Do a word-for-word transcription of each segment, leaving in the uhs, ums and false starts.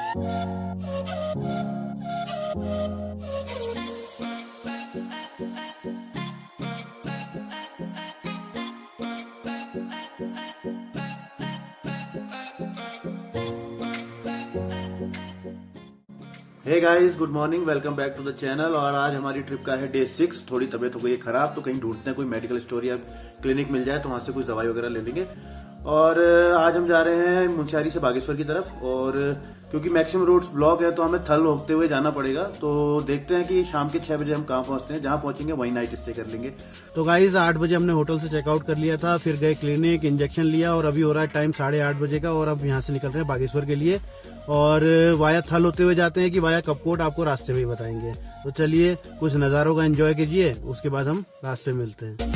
Hey guys, good morning, welcome back to the channel. और आज हमारी ट्रिप का है डे सिक्स। थोड़ी तबीयत हो गई है खराब, तो कहीं ढूंढते हैं कोई मेडिकल स्टोर या क्लिनिक मिल जाए तो वहां से कुछ दवाई वगैरह ले लेंगे। और आज हम जा रहे हैं मुंशियारी से बागेश्वर की तरफ, और क्योंकि मैक्सिमम रोड्स ब्लॉक है तो हमें थल होते हुए जाना पड़ेगा। तो देखते हैं कि शाम के छह बजे हम कहाँ पहुंचते हैं। जहां पहुंचेंगे वहीं नाइट स्टे कर लेंगे। तो गाइस, आठ बजे हमने होटल से चेकआउट कर लिया था, फिर गए क्लिनिक, इंजेक्शन लिया, और अभी हो रहा है टाइम साढ़े आठ बजे का। और अब यहाँ से निकल रहे हैं बागेश्वर के लिए, और वाया थल होते हुए जाते हैं कि वाया कपकोट, आपको रास्ते में ही बताएंगे। तो चलिए कुछ नजारों का एंजॉय कीजिए, उसके बाद हम रास्ते में मिलते हैं।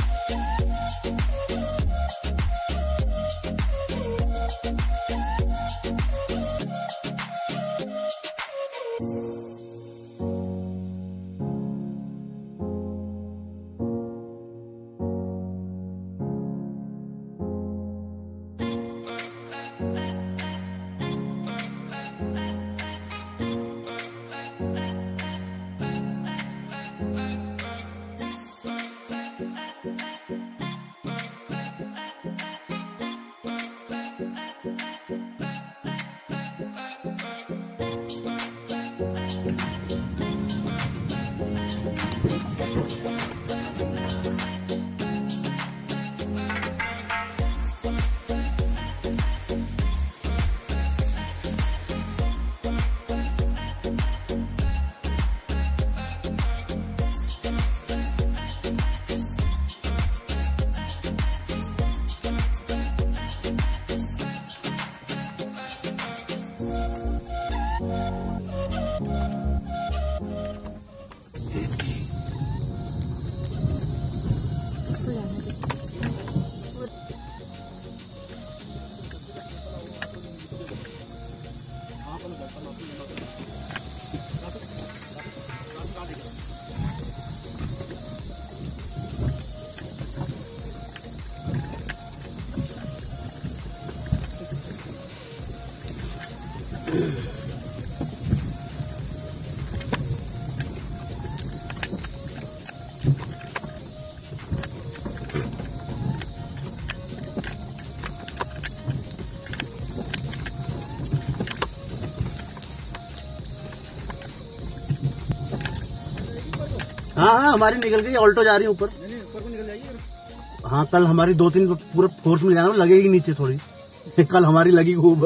हाँ हाँ, हमारी निकल गई, ऑल्टो जा रही है ऊपर। ऊपर को निकल जाएगी। हाँ, कल हमारी दो तीन पूरा फोर्स में जाना, लगेगी नीचे थोड़ी। कल हमारी लगी खूब।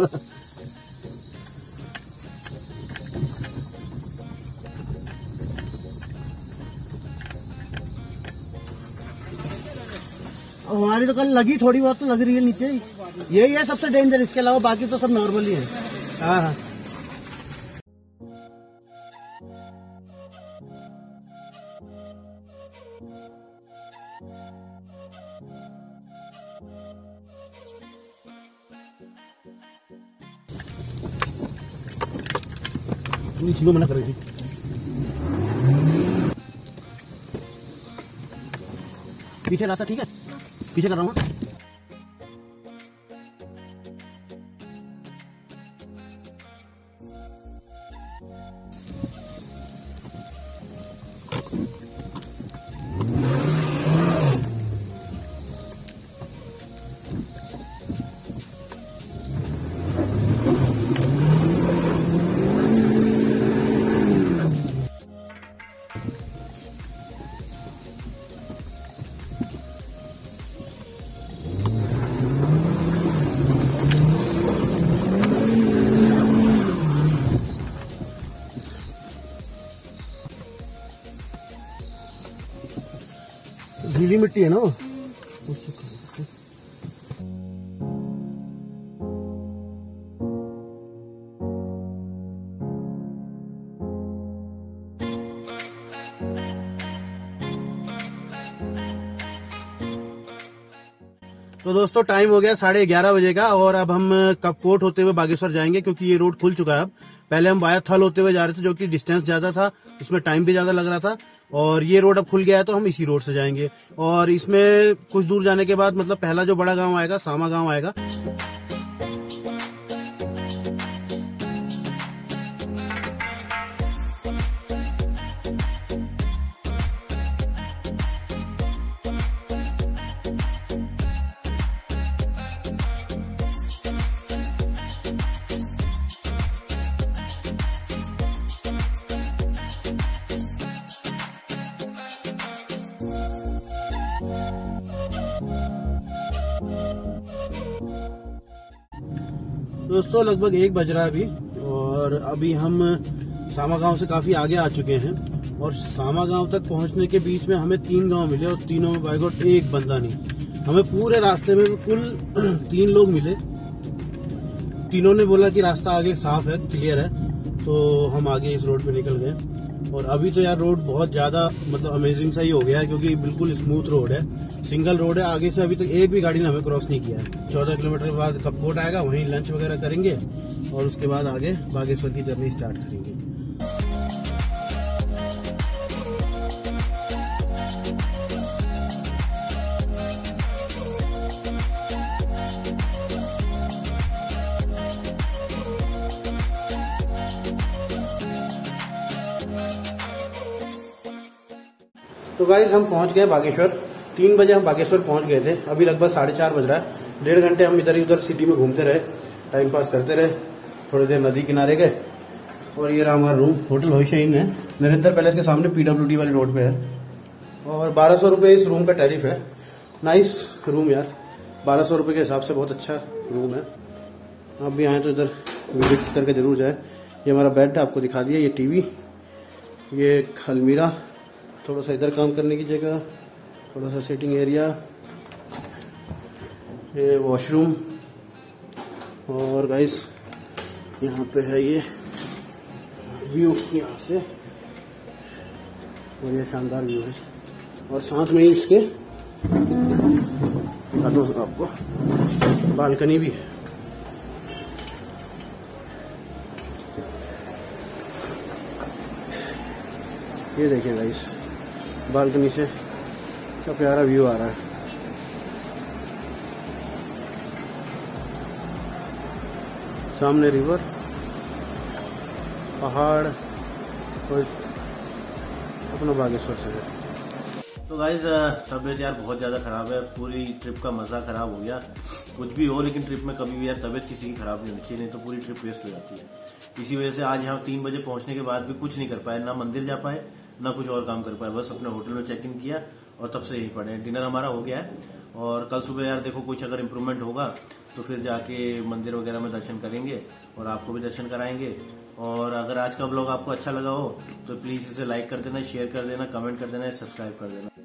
हमारी तो कल लगी, थोड़ी बहुत तो लग रही है नीचे। यही है सबसे डेंजर, इसके अलावा बाकी तो सब नॉर्मल ही है। हाँ हाँ, नीचे मना कर रही थी। पीछे रास्ता ठीक है, पीछे कर रहा हूँ। गीली मिट्टी है ना वो। तो दोस्तों, टाइम हो गया साढ़े ग्यारह बजे का, और अब हम कपकोट होते हुए बागेश्वर जाएंगे, क्योंकि ये रोड खुल चुका है अब। पहले हम वाया थल होते हुए जा रहे थे, जो कि डिस्टेंस ज्यादा था, इसमें टाइम भी ज्यादा लग रहा था। और ये रोड अब खुल गया है तो हम इसी रोड से जाएंगे। और इसमें कुछ दूर जाने के बाद, मतलब पहला जो बड़ा गांव आएगा, सामा गांव आएगा। दोस्तों लगभग एक बज रहा है अभी, और अभी हम सामा गांव से काफी आगे आ चुके हैं। और सामा गांव तक पहुंचने के बीच में हमें तीन गांव मिले, और तीनों में बाय गॉड एक बंदा नहीं। हमें पूरे रास्ते में कुल तीन लोग मिले। तीनों ने बोला कि रास्ता आगे साफ है, क्लियर है, तो हम आगे इस रोड पे निकल गए। और अभी तो यार रोड बहुत ज्यादा मतलब अमेजिंग सा ही हो गया है, क्योंकि बिल्कुल स्मूथ रोड है, सिंगल रोड है। आगे से अभी तक एक भी गाड़ी ने हमें क्रॉस नहीं किया है। चौदह किलोमीटर के बाद कपकोट आएगा, वहीं लंच वगैरह करेंगे और उसके बाद आगे बागेश्वर की जर्नी स्टार्ट करेंगे। तो गाइस हम पहुंच गए बागेश्वर। तीन बजे हम बागेश्वर पहुंच गए थे, अभी लगभग साढ़े चार बज रहा है। डेढ़ घंटे हम इधर उधर सिटी में घूमते रहे, टाइम पास करते रहे, थोड़ी देर नदी किनारे गए। और ये रहा हमारा रूम, होटल भविष्य इन है, नरेंद्र पैलेस के सामने पीडब्ल्यूडी वाली रोड पे है। और बारह सौ रुपये इस रूम का टैरिफ है। नाइस रूम यार, बारह सौ रुपये के हिसाब से बहुत अच्छा रूम है। आप भी आए तो इधर विजिट करके जरूर जाए। ये हमारा बेड आपको दिखा दिया, ये टीवी, ये अलमीरा, थोड़ा सा इधर काम करने की जगह, थोड़ा सा सेटिंग एरिया, ये वॉशरूम। और गाइस यहाँ पे है ये व्यू यहाँ से, और ये शानदार व्यू है। और साथ में ही इसके दिखा दूँ आपको, बालकनी भी है। ये देखिए गाइस, बालकनी से क्या प्यारा व्यू आ रहा है। सामने रिवर, पहाड़ और अपना बागेश्वर शहर। तो गाइज तबीयत यार बहुत ज्यादा खराब है, पूरी ट्रिप का मजा खराब हो गया। कुछ भी हो लेकिन ट्रिप में कभी भी यार तबीयत किसी की खराब नहीं होनी चाहिए, नहीं तो पूरी ट्रिप वेस्ट हो जाती है। इसी वजह से आज यहाँ तीन बजे पहुंचने के बाद भी कुछ नहीं कर पाए, ना मंदिर जा पाए ना कुछ और काम कर पाए, बस अपने होटल में चेक इन किया और तब से यहीं पड़े। डिनर हमारा हो गया है और कल सुबह यार देखो कुछ अगर इम्प्रूवमेंट होगा तो फिर जाके मंदिर वगैरह में दर्शन करेंगे और आपको भी दर्शन कराएंगे। और अगर आज का ब्लॉग आपको अच्छा लगा हो तो प्लीज इसे लाइक कर देना, शेयर कर देना, कमेंट कर देना, सब्सक्राइब कर देना।